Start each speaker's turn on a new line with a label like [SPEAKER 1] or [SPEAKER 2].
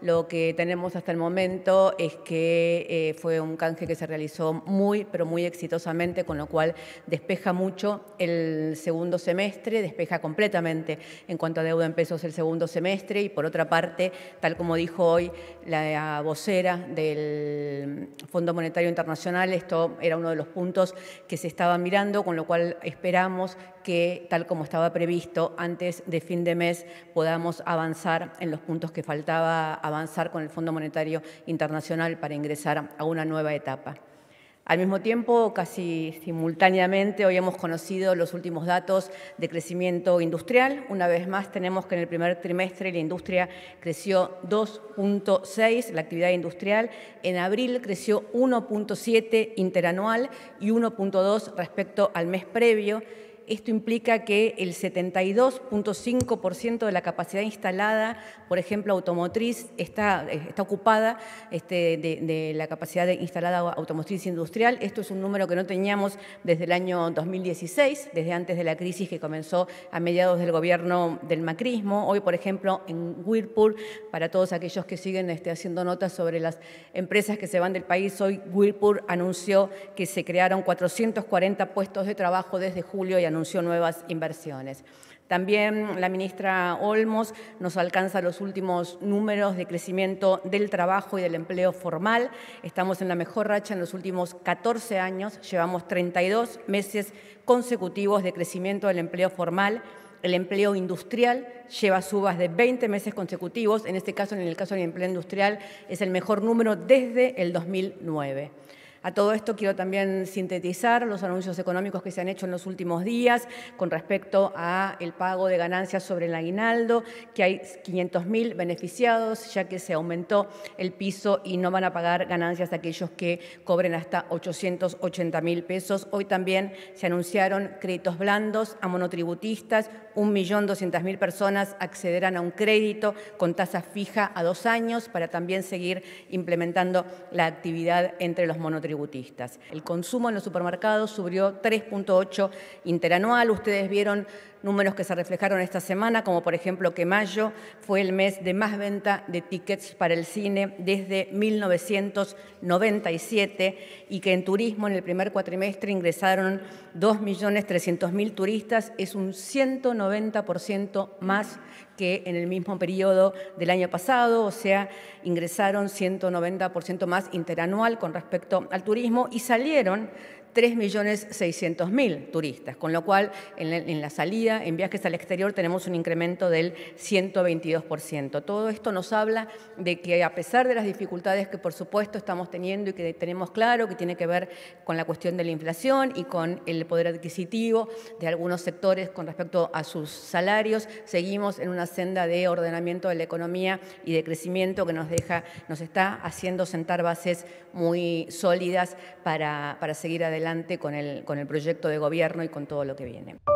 [SPEAKER 1] Lo que tenemos hasta el momento es que fue un canje que se realizó muy, pero muy exitosamente, con lo cual despeja mucho el segundo semestre, despeja completamente en cuanto a deuda en pesos el segundo semestre y, por otra parte, tal como dijo hoy la vocera del Fondo Monetario Internacional, esto era uno de los puntos que se estaban mirando, con lo cual esperamos que, tal como estaba previsto, antes de fin de mes podamos avanzar en los puntos que faltaba avanzar con el Fondo Monetario Internacional para ingresar a una nueva etapa. Al mismo tiempo, casi simultáneamente, hoy hemos conocido los últimos datos de crecimiento industrial. Una vez más, tenemos que en el primer trimestre la industria creció 2,6, la actividad industrial. En abril creció 1,7 interanual y 1,2 respecto al mes previo. Esto implica que el 72,5% de la capacidad instalada, por ejemplo, automotriz, está ocupada de la capacidad instalada automotriz industrial. Esto es un número que no teníamos desde el año 2016, desde antes de la crisis que comenzó a mediados del gobierno del macrismo. Hoy, por ejemplo, en Whirlpool, para todos aquellos que siguen haciendo notas sobre las empresas que se van del país, hoy Whirlpool anunció que se crearon 440 puestos de trabajo desde julio y anunció nuevas inversiones. También la ministra Olmos nos alcanza los últimos números de crecimiento del trabajo y del empleo formal. Estamos en la mejor racha en los últimos 14 años. Llevamos 32 meses consecutivos de crecimiento del empleo formal. El empleo industrial lleva subas de 20 meses consecutivos. En este caso, en el caso del empleo industrial, es el mejor número desde el 2009. A todo esto quiero también sintetizar los anuncios económicos que se han hecho en los últimos días con respecto al pago de ganancias sobre el aguinaldo, que hay 500.000 beneficiados, ya que se aumentó el piso y no van a pagar ganancias aquellos que cobren hasta 880.000 pesos. Hoy también se anunciaron créditos blandos a monotributistas. 1.200.000 personas accederán a un crédito con tasa fija a 2 años para también seguir implementando la actividad entre los monotributistas. El consumo en los supermercados subió 3,8 interanual. Ustedes vieron números que se reflejaron esta semana, como por ejemplo que mayo fue el mes de más venta de tickets para el cine desde 1997 y que en turismo en el primer cuatrimestre ingresaron 2.300.000 turistas. Es un 190% más que en el mismo periodo del año pasado, o sea, ingresaron 190% más interanual con respecto al turismo y salieron 3.600.000 turistas, con lo cual en la salida, en viajes al exterior, tenemos un incremento del 122%. Todo esto nos habla de que, a pesar de las dificultades que por supuesto estamos teniendo y que tenemos claro que tiene que ver con la cuestión de la inflación y con el poder adquisitivo de algunos sectores con respecto a sus salarios, seguimos en una senda de ordenamiento de la economía y de crecimiento que nos está haciendo sentar bases muy sólidas para seguir adelante con el proyecto de gobierno y con todo lo que viene.